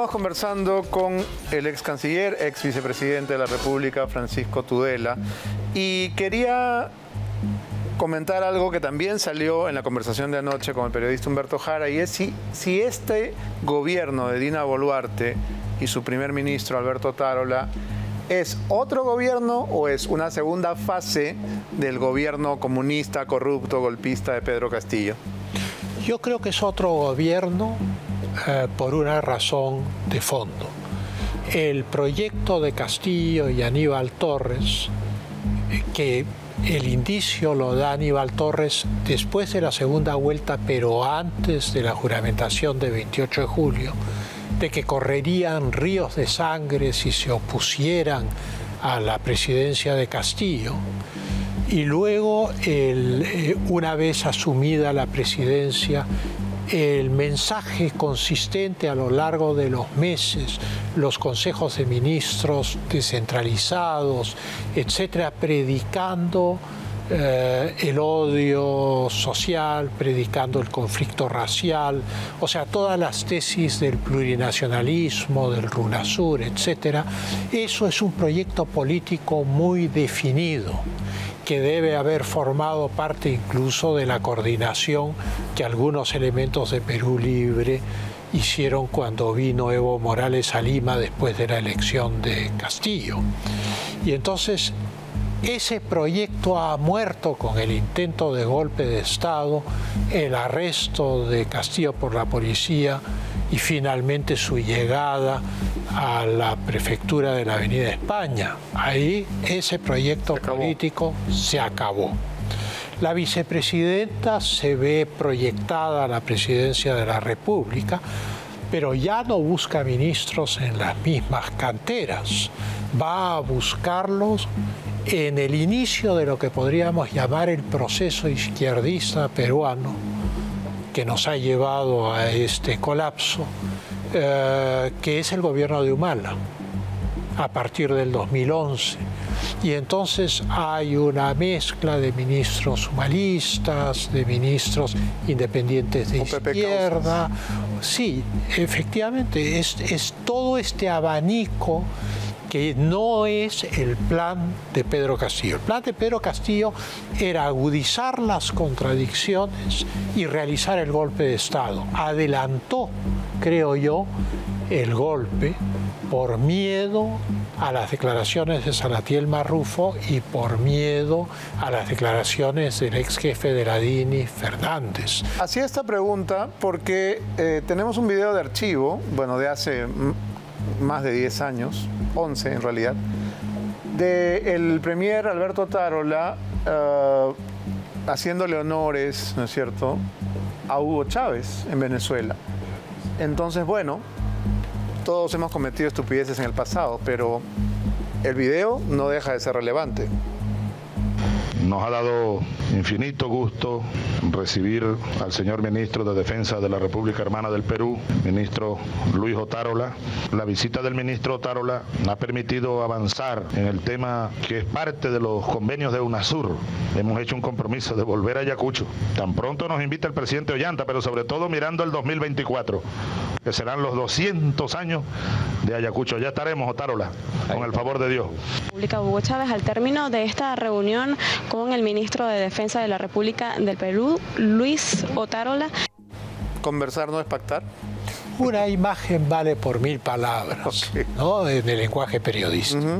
Estamos conversando con el ex canciller, ex vicepresidente de la República, Francisco Tudela, y quería comentar algo que también salió en la conversación de anoche con el periodista Humberto Jara, y es si este gobierno de Dina Boluarte y su primer ministro Alberto Otárola ¿es otro gobierno o es una segunda fase del gobierno comunista, corrupto, golpista de Pedro Castillo? Yo creo que es otro gobierno por una razón de fondo. El proyecto de Castillo y Aníbal Torres, que el indicio lo da Aníbal Torres después de la segunda vuelta, pero antes de la juramentación de 28 de julio, de que correrían ríos de sangre si se opusieran a la presidencia de Castillo. Y luego, una vez asumida la presidencia, el mensaje consistente a lo largo de los meses, los consejos de ministros descentralizados, etcétera, predicando el odio social, predicando el conflicto racial, o sea, todas las tesis del plurinacionalismo, del RUNASUR, etcétera. Eso es un proyecto político muy definido, que debe haber formado parte incluso de la coordinación que algunos elementos de Perú Libre hicieron cuando vino Evo Morales a Lima después de la elección de Castillo. Y entonces ese proyecto ha muerto con el intento de golpe de Estado, el arresto de Castillo por la policía y finalmente su llegada a la prefectura de la Avenida España. Ahí ese proyecto político se acabó. La vicepresidenta se ve proyectada a la presidencia de la República, pero ya no busca ministros en las mismas canteras. Va a buscarlos en el inicio de lo que podríamos llamar el proceso izquierdista peruano, que nos ha llevado a este colapso, que es el gobierno de Humala, a partir del 2011. Y entonces hay una mezcla de ministros humalistas, de ministros independientes de izquierda. Sí, efectivamente, es todo este abanico que no es el plan de Pedro Castillo. El plan de Pedro Castillo era agudizar las contradicciones y realizar el golpe de Estado. Adelantó, creo yo, el golpe por miedo a las declaraciones de Salatiel Marrufo y por miedo a las declaraciones del ex jefe de la DINI, Fernández. Hacía esta pregunta porque tenemos un video de archivo, bueno, de hace más de 10 años, 11 en realidad, del premier Alberto Otárola haciéndole honores, ¿no es cierto?, a Hugo Chávez en Venezuela. Entonces, bueno, todos hemos cometido estupideces en el pasado, pero el video no deja de ser relevante. Nos ha dado infinito gusto recibir al señor ministro de Defensa de la República Hermana del Perú, ministro Luis Otárola. La visita del ministro Otárola ha permitido avanzar en el tema que es parte de los convenios de UNASUR. Hemos hecho un compromiso de volver a Ayacucho. Tan pronto nos invita el presidente Ollanta, pero sobre todo mirando el 2024, que serán los 200 años de Ayacucho. Ya estaremos, Otárola, con el favor de Dios. Hugo Chávez, al término de esta reunión con el ministro de Defensa de la República del Perú, Luis Otárola. ¿Conversar no es pactar? Una imagen vale por 1000 palabras, ¿no?, en el lenguaje periodístico.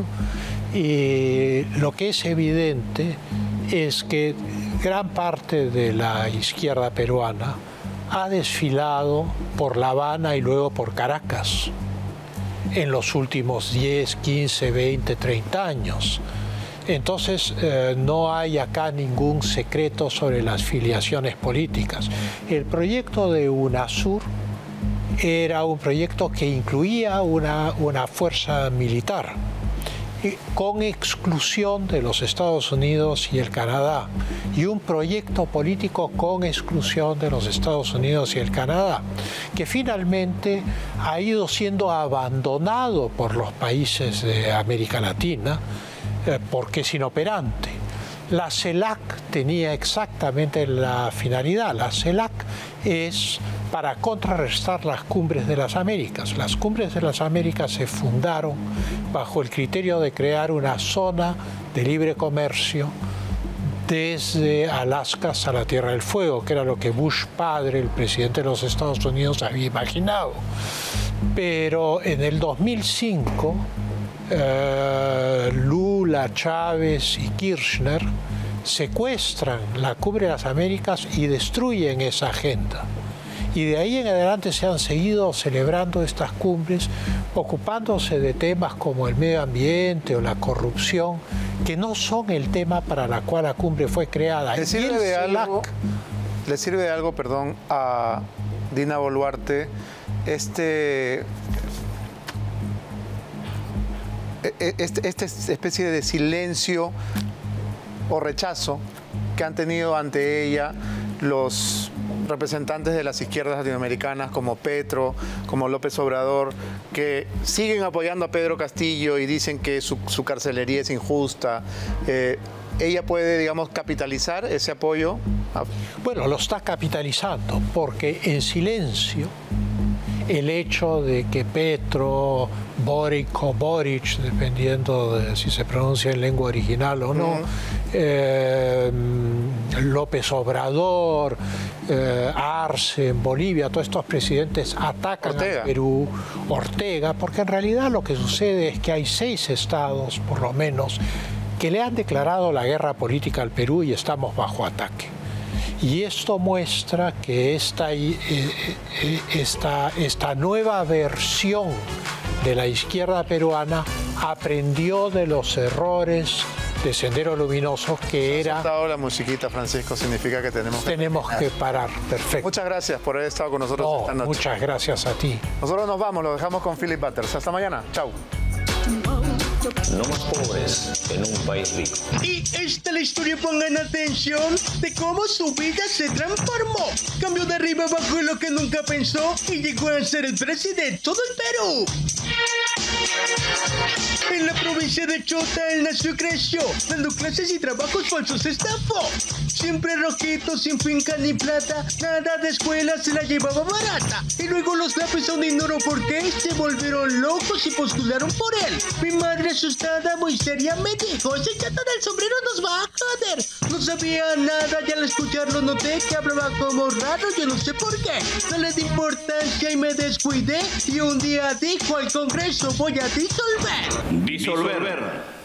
Y lo que es evidente es que gran parte de la izquierda peruana ha desfilado por La Habana y luego por Caracas en los últimos 10, 15, 20, 30 años. Entonces, no hay acá ningún secreto sobre las filiaciones políticas. El proyecto de UNASUR era un proyecto que incluía una fuerza militar, con exclusión de los Estados Unidos y el Canadá, y un proyecto político con exclusión de los Estados Unidos y el Canadá, que finalmente ha ido siendo abandonado por los países de América Latina, porque es inoperante. La CELAC tenía exactamente la finalidad. La CELAC es para contrarrestar las Cumbres de las Américas. Las Cumbres de las Américas se fundaron bajo el criterio de crear una zona de libre comercio desde Alaska hasta la Tierra del Fuego, que era lo que Bush padre, el presidente de los Estados Unidos, había imaginado. Pero en el 2005, Lula, Chávez y Kirchner secuestran la Cumbre de las Américas y destruyen esa agenda. Y de ahí en adelante se han seguido celebrando estas cumbres, ocupándose de temas como el medio ambiente o la corrupción, que no son el tema para la cual la cumbre fue creada. ¿Le sirve de algo, perdón, a Dina Boluarte esta especie de silencio o rechazo que han tenido ante ella los representantes de las izquierdas latinoamericanas como Petro, como López Obrador, que siguen apoyando a Pedro Castillo y dicen que su carcelería es injusta? ¿Ella puede, digamos, capitalizar ese apoyo? Bueno, lo está capitalizando porque en silencio el hecho de que Petro, Boric o Boric, dependiendo de si se pronuncia en lengua original o no, López Obrador, Arce en Bolivia, todos estos presidentes atacan al Perú, Ortega, porque en realidad lo que sucede es que hay 6 estados, por lo menos, que le han declarado la guerra política al Perú y estamos bajo ataque. Y esto muestra que esta nueva versión de la izquierda peruana aprendió de los errores de Sendero Luminoso, que era... La musiquita, Francisco, significa que tenemos que parar. Perfecto. Muchas gracias por haber estado con nosotros esta noche. Muchas gracias a ti. Nosotros nos vamos, lo dejamos con Philip Butters. Hasta mañana. Chau. No más pobres en un país rico. Y esta es la historia, pongan atención, de cómo su vida se transformó. Cambió de arriba abajo lo que nunca pensó y llegó a ser el presidente del Perú. En la provincia de Chota él nació y creció, dando clases y trabajos falsos estafó. Siempre rojito, sin finca ni plata, nada de escuela se la llevaba barata. Y luego los lápices aún ignoro por qué se volvieron locos y postularon por él. Mi madre asustada, muy seria, me dijo: ese chato del sombrero nos va a joder. No sabía nada y al escucharlo noté que hablaba como raro, yo no sé por qué. No le di importancia y me descuidé y un día dijo al Congreso: voy a disolver. Disolver.